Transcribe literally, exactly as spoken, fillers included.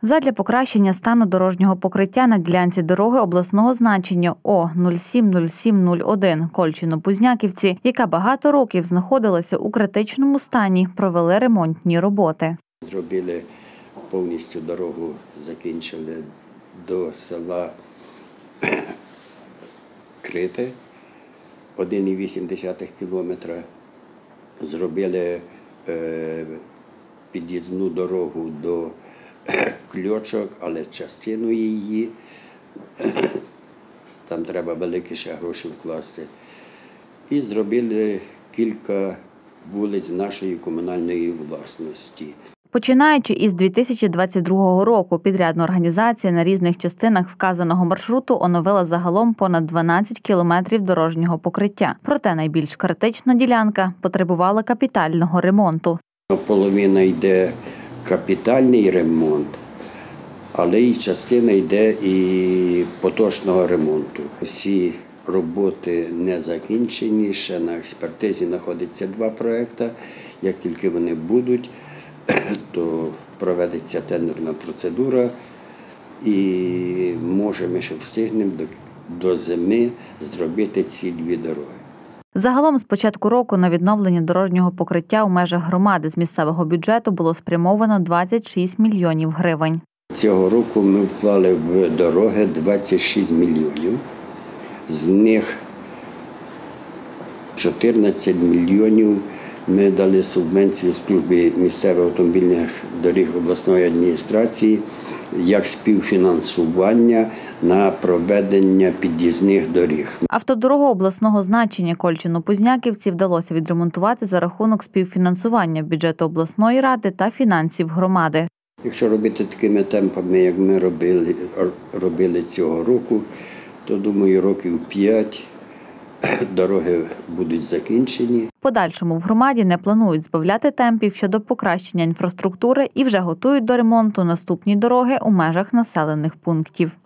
Задля покращення стану дорожнього покриття на ділянці дороги обласного значення О нуль сім нуль сім нуль один Кольчино-Пузняківці, яка багато років знаходилася у критичному стані, провели ремонтні роботи. Зробили повністю дорогу, закінчили до села Крите, один цілих вісім десятих кілометра. Зробили е, під'їзну дорогу до Кльочок, але частину її, там треба великі ще гроші вкласти. І зробили кілька вулиць нашої комунальної власності. Починаючи із дві тисячі двадцять другого року, підрядна організація на різних частинах вказаного маршруту оновила загалом понад дванадцять кілометрів дорожнього покриття. Проте найбільш критична ділянка потребувала капітального ремонту. Половина йде капітальний ремонт, але і частина йде і поточного ремонту. Всі роботи не закінчені, ще на експертизі знаходяться два проекти. Як тільки вони будуть, то проведеться тендерна процедура і може ми ще встигнемо до, до зими зробити ці дві дороги. Загалом з початку року на відновлення дорожнього покриття у межах громади з місцевого бюджету було спрямовано двадцять шість мільйонів гривень. Цього року ми вклали в дороги двадцять шість мільйонів, з них чотирнадцять мільйонів ми дали субвенції службі місцевих автомобільних доріг обласної адміністрації як співфінансування на проведення під'їзних доріг. Автодорогу обласного значення Кольчино-Пузняківці вдалося відремонтувати за рахунок співфінансування бюджету обласної ради та фінансів громади. Якщо робити такими темпами, як ми робили, робили цього року, то, думаю, років п'ять дороги будуть закінчені. В подальшому в громаді не планують збавляти темпів щодо покращення інфраструктури і вже готують до ремонту наступні дороги у межах населених пунктів.